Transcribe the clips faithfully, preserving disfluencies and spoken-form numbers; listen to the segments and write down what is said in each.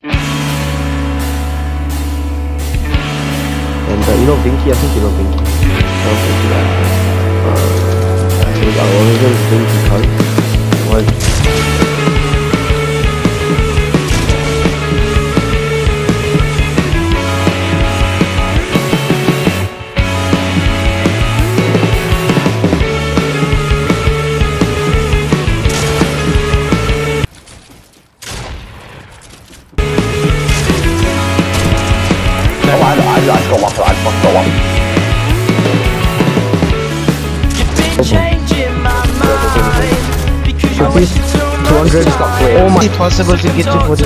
And uh, you know Vinky, I think you know Vinky. I don't think you know. Uh, so our origin is Vinky Khan. Was I just got one, I just got one. Rupees two hundred is not clear. Oh my, it's possible to get to forty.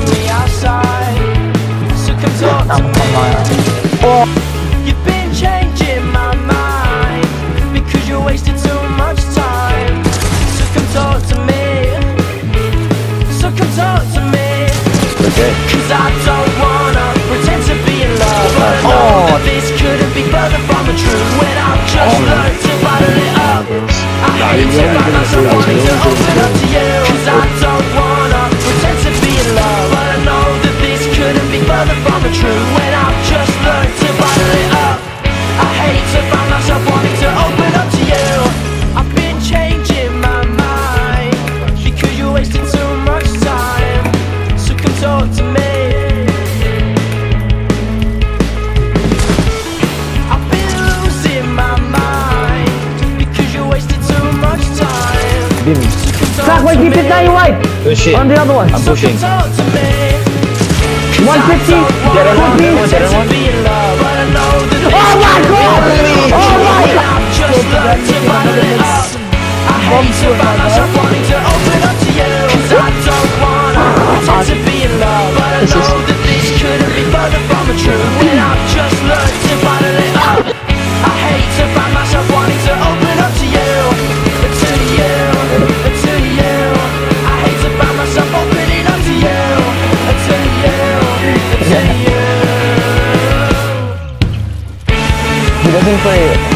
Oh. You've been changing my mind because you're wasting too much time. So come talk to me. So come talk to me. Okay. Cause I don't wanna pretend to be in love, but I know oh. that this couldn't be further from the truth. When I've just oh. learned to bottle it up, I hate to find myself wanting to open up to you. Cause I don't wanna pretend to be in love, but I know that this couldn't be further from the truth. When I've just learned to bottle it up, I hate to find myself wanting to open up to you. I've been changing my mind because you're wasting too much time. So come talk to me. I've been losing my mind because you're wasting too much time. Zach, wait, keep it down, white. Push it. On the other one. I'm pushing. one fifty. Get it on. Get it on. Oh my god! Oh my god! Just learn to bottle it up. I hate to find myself wanting to open up to you. Cause I don't wanna pretend to be in love, but I know that this couldn't be further from the truth. When I've just learned to bottle it up, I hate to find myself wanting to open up to you. To you, to you. I hate to find myself opening up to you. To you, to you. He doesn't play